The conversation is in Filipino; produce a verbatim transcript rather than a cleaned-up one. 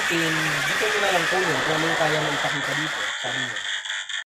pin, dito mo na lang kunin kung ano yung kaya mong ipakita dito, sabi niya.